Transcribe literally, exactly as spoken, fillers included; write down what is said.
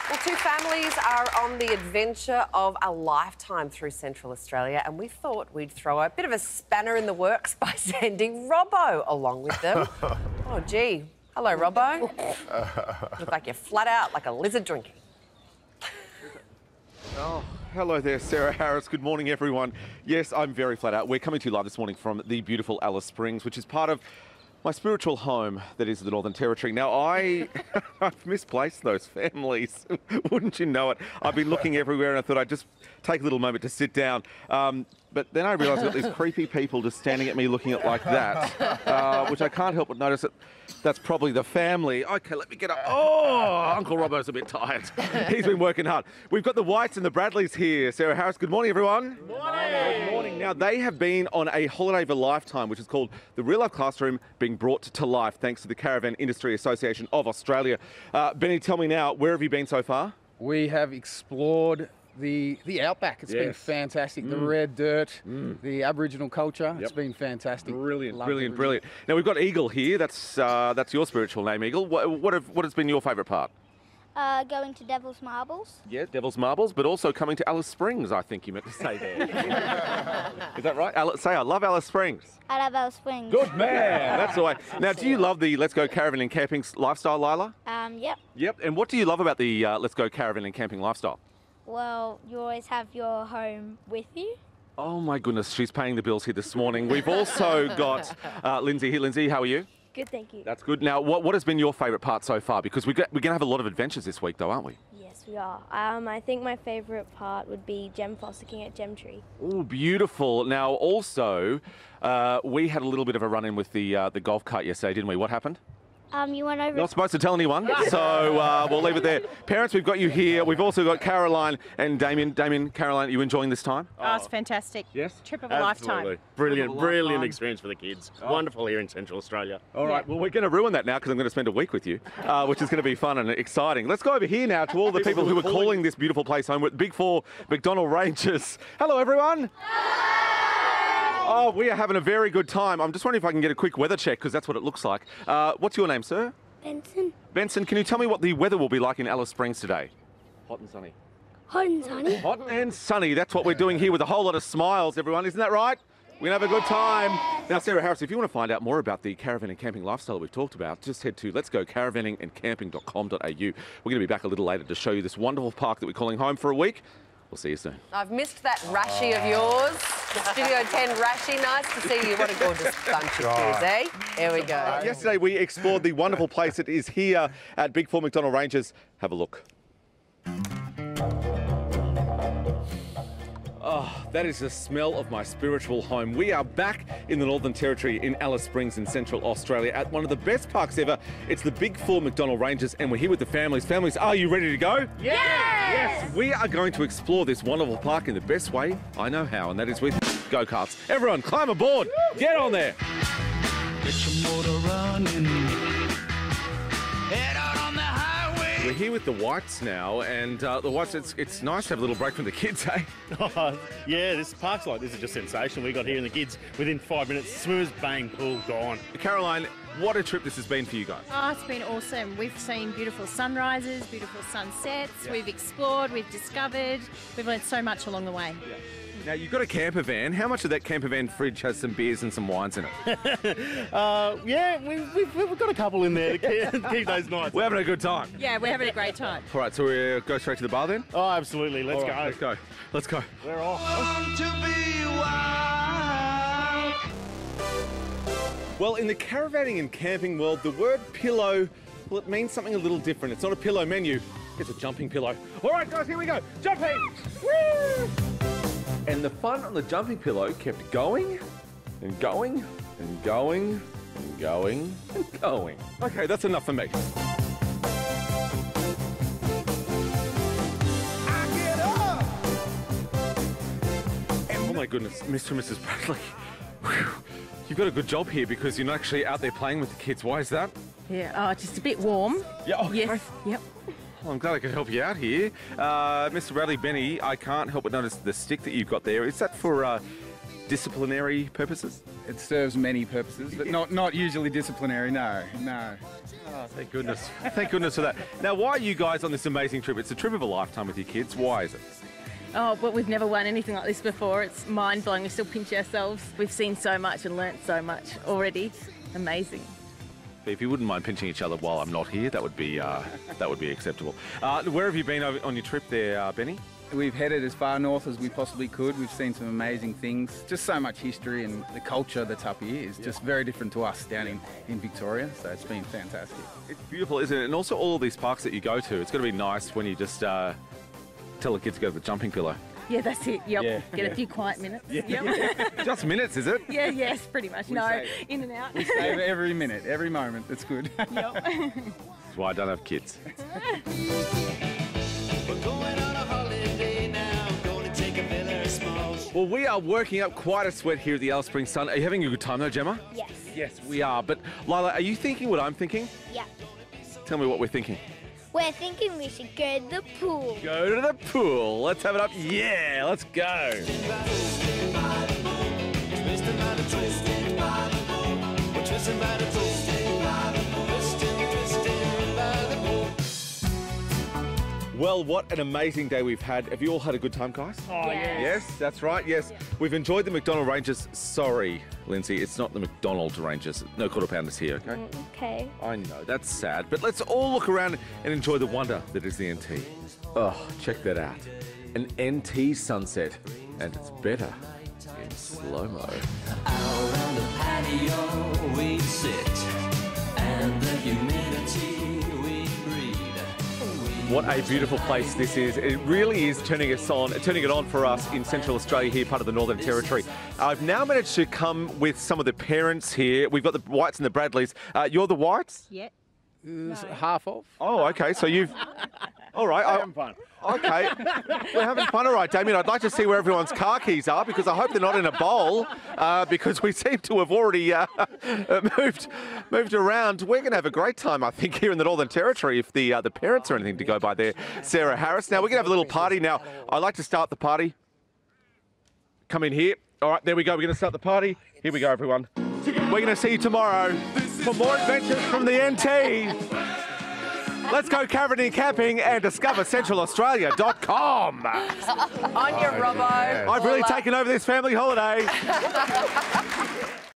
Well, two families are on the adventure of a lifetime through Central Australia, and we thought we'd throw a bit of a spanner in the works by sending Robbo along with them. Oh, gee. Hello, Robbo. Look like you're flat out like a lizard drinking. Oh, hello there, Sarah Harris. Good morning, everyone. Yes, I'm very flat out. We're coming to you live this morning from the beautiful Alice Springs, which is part of my spiritual home that is the Northern Territory. Now, I, I've misplaced those families. Wouldn't you know it? I've been looking everywhere and I thought I'd just take a little moment to sit down. Um, but then I realised I've got these creepy people just standing at me looking at like that, uh, which I can't help but notice that that's probably the family. OK, let me get up. Oh, Uncle Robbo's a bit tired. He's been working hard. We've got the Whites and the Bradleys here. Sarah Harris, good morning, everyone. Good morning. Good morning. Now, they have been on a holiday of a lifetime, which is called the Real Life Classroom, being brought to life thanks to the Caravan Industry Association of Australia. Uh, Benny, tell me now, where have you been so far? We have explored the the outback. It's yes. been fantastic. Mm. The red dirt, mm. the Aboriginal culture. Yep. It's been fantastic. Brilliant, Loved brilliant, everything. brilliant. Now, we've got Eagle here. That's uh, that's your spiritual name, Eagle. What, what, have, what has been your favourite part? Uh, going to Devil's Marbles. Yeah, Devil's Marbles, but also coming to Alice Springs, I think you meant to say there. Is that right? Alice, say, I love Alice Springs. I love Alice Springs. Good man. That's the way. Now, do you love the Let's Go Caravan and Camping lifestyle, Lila? Um, yep. Yep. And what do you love about the uh, Let's Go Caravan and Camping lifestyle? Well, you always have your home with you. Oh, my goodness. She's paying the bills here this morning. We've also got uh, Lindsay here. Lindsay, how are you? Good, thank you. That's good. Now, what, what has been your favourite part so far? Because we get, we're going to have a lot of adventures this week, though, aren't we? Yes, we are. Um, I think my favourite part would be gem fossicking at Gemtree. Oh, beautiful. Now, also, uh, we had a little bit of a run-in with the uh, the golf cart yesterday, didn't we? What happened? Um, you went over... Not supposed to tell anyone, so uh, we'll leave it there. Parents, we've got you here. We've also got Caroline and Damien. Damien, Caroline, are you enjoying this time? Oh, it's fantastic. Yes? Trip of a Absolutely. lifetime. Brilliant, Trip of a brilliant lifetime. experience for the kids. Oh. Wonderful here in Central Australia. All right, Yeah. well, we're going to ruin that now because I'm going to spend a week with you, uh, which is going to be fun and exciting. Let's go over here now to all the people who are calling this beautiful place home with Big Four McDonald Rangers. Hello, everyone. Oh, we are having a very good time. I'm just wondering if I can get a quick weather check because that's what it looks like. Uh, what's your name, sir? Benson. Benson, can you tell me what the weather will be like in Alice Springs today? Hot and sunny. Hot and sunny. Hot and sunny. That's what we're doing here with a whole lot of smiles, everyone. Isn't that right? We're going to have a good time. Now, Sarah Harris, if you want to find out more about the caravan and camping lifestyle we've talked about, just head to lets go caravanning and camping dot com dot a u. We're going to be back a little later to show you this wonderful park that we're calling home for a week. We'll see you soon. I've missed that Rashi of yours. Studio ten Rashi. Nice to see you. What a gorgeous bunch of kids, eh? Here we go. Yesterday, we explored the wonderful place that is here at Big Four McDonald Rangers. Have a look. Oh, that is the smell of my spiritual home. We are back in the Northern Territory in Alice Springs in Central Australia at one of the best parks ever. It's the Big Four McDonald Rangers and we're here with the families. Families, are you ready to go? Yes! Yes! We are going to explore this wonderful park in the best way I know how, and that is with go-karts. Everyone, climb aboard. Get on there. Get your motor running. Head out on the highway. We're here with the Whites now, and uh, the Whites, it's, it's nice to have a little break from the kids, eh? Oh, yeah, this parks like this is just sensational. We got here and the kids within five minutes, swimmers, bang, pool, gone. Caroline, what a trip this has been for you guys. Oh, it's been awesome. We've seen beautiful sunrises, beautiful sunsets. Yeah. We've explored, we've discovered. We've learned so much along the way. Yeah. Now, you've got a camper van. How much of that camper van fridge has some beers and some wines in it? uh, yeah, we've, we've, we've got a couple in there to keep, keep those nights. We're having a good time. Yeah, we're having a great time. All right, so we go straight to the bar then? Oh, absolutely. Let's All go. right, let's go. Let's go. We're off. Want to be wild. Well, in the caravanning and camping world, the word pillow, well, it means something a little different. It's not a pillow menu, it's a jumping pillow. All right, guys, here we go. Jumping! Woo! And the fun on the jumping pillow kept going and going and going and going and going. Okay, that's enough for me. I get up. Oh my goodness, Mister and Missus Bradley. Whew. You've got a good job here because you're not actually out there playing with the kids. Why is that? Yeah, oh, just a bit warm. Yeah, okay. Yes, yep. Well, I'm glad I could help you out here. Uh, Mister Bradley, Benny, I can't help but notice the stick that you've got there. Is that for uh, disciplinary purposes? It serves many purposes, but not, not usually disciplinary, no, no. Oh, thank goodness. Thank goodness for that. Now, why are you guys on this amazing trip? It's a trip of a lifetime with your kids. Why is it? Oh, but we've never won anything like this before. It's mind-blowing. We still pinch ourselves. We've seen so much and learnt so much already. Amazing. If you wouldn't mind pinching each other while I'm not here, that would be uh, that would be acceptable. Uh, where have you been on your trip there, uh, Benny? We've headed as far north as we possibly could. We've seen some amazing things. Just so much history, and the culture that's up here is just very different to us down in, in Victoria. So it's been fantastic. It's beautiful, isn't it? And also all of these parks that you go to, it's got to be nice when you just uh, tell the kids to go to the jumping pillow. Yeah, that's it. Yep. Yeah. Get a few quiet minutes. Yeah. Yep. Just minutes, is it? Yeah, yes, pretty much. We no, save- in and out. We save every minute, every moment. It's good. Yep. That's why I don't have kids. We're going on a holiday now, going to take a villa small. Well, we are working up quite a sweat here at the Alice Springs Sun. Are you having a good time though, Gemma? Yes. Yes, we are. But Lila, are you thinking what I'm thinking? Yeah. Tell me what we're thinking. We're thinking we should go to the pool. Go to the pool. Let's have it up. Yeah, let's go. Twisted by the moon, twisted by the twisted by the moon. We're twisted by the twisted by the moon, twisted, twisted by the moon. Well, what an amazing day we've had. Have you all had a good time, guys? Oh, yeah. Yes, that's right. Yes, we've enjoyed the McDonald Rangers. Sorry, Lindsay, it's not the McDonald Rangers. No quarter pounders here, okay? Okay. I know, that's sad. But let's all look around and enjoy the wonder that is the N T. Oh, check that out. An N T sunset. And it's better in slow-mo. Out on the patio we sit, and the humidity we breathe. What a beautiful place this is. It really is turning us on, turning it on for us in Central Australia here, part of the Northern Territory. I've now managed to come with some of the parents here. We've got the Whites and the Bradleys. Uh, you're the Whites? Yeah. No. Half of. Oh, okay. So you've... All right. Having fun. Okay. We're having fun. All right, Damien. I'd like to see where everyone's car keys are, because I hope they're not in a bowl, uh, because we seem to have already uh, moved moved around. We're going to have a great time, I think, here in the Northern Territory, if the uh, the parents are anything to go by there. Sarah Harris. Now, we're going to have a little party. Now, I'd like to start the party. Come in here. All right, there we go. We're going to start the party. Here we go, everyone. We're going to see you tomorrow for more adventures from the N T. Let's go caravanning, camping and discover central australia dot com. On your Robbo. I've really Paula. taken over this family holiday.